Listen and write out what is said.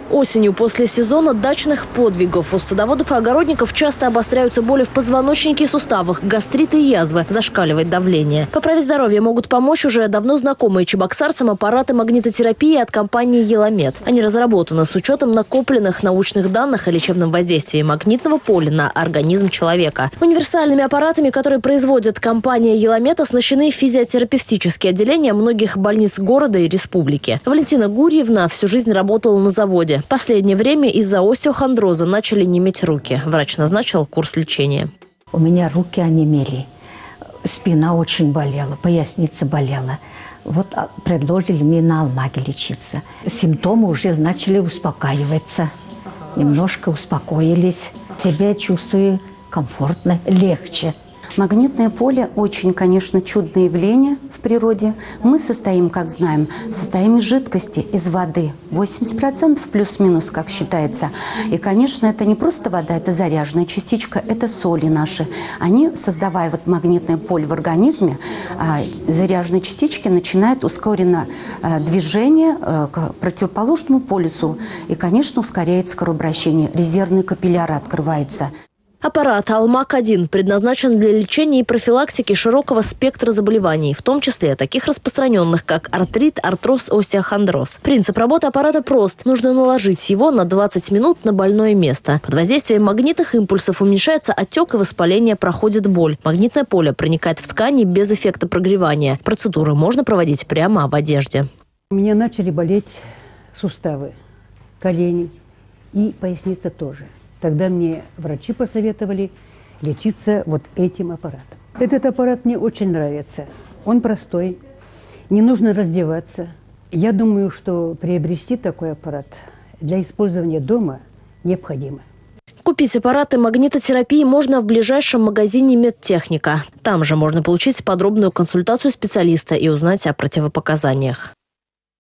Осенью после сезона дачных подвигов у садоводов и огородников часто обостряются боли в позвоночнике и суставах, гастриты и язвы, зашкаливает давление. Поправить здоровье могут помочь уже давно знакомые чебоксарцам аппараты магнитотерапии от компании «Еламед». Они разработаны с учетом накопленных научных данных о лечебном воздействии магнитного поля на организм человека. Универсальными аппаратами, которые производит компания «Еламед», оснащены физиотерапевтические отделения многих больниц города и республики. Валентина Гурьевна всю жизнь работала на заводе. В последнее время из-за остеохондроза начали неметь руки. Врач назначил курс лечения. У меня руки онемели, спина очень болела, поясница болела. Вот предложили мне на Алмаге лечиться. Симптомы уже начали успокаиваться. Немножко успокоились. Себя чувствую комфортно, легче. Магнитное поле очень, конечно, чудное явление в природе. Мы состоим, как знаем, из жидкости, из воды. 80% плюс-минус, как считается. И, конечно, это не просто вода, это заряженная частичка, это соли наши. Они, создавая вот магнитное поле в организме, заряженные частички начинают ускоренно движение к противоположному полюсу. И, конечно, ускоряется кровообращение. Резервные капилляры открываются. Аппарат «Алмаг-1» предназначен для лечения и профилактики широкого спектра заболеваний, в том числе таких распространенных, как артрит, артроз, остеохондроз. Принцип работы аппарата прост. Нужно наложить его на 20 минут на больное место. Под воздействием магнитных импульсов уменьшается отек и воспаление, проходит боль. Магнитное поле проникает в ткани без эффекта прогревания. Процедуры можно проводить прямо в одежде. У меня начали болеть суставы, колени и поясница тоже. Тогда мне врачи посоветовали лечиться вот этим аппаратом. Этот аппарат мне очень нравится. Он простой, не нужно раздеваться. Я думаю, что приобрести такой аппарат для использования дома необходимо. Купить аппараты магнитотерапии можно в ближайшем магазине «Медтехника». Там же можно получить подробную консультацию специалиста и узнать о противопоказаниях.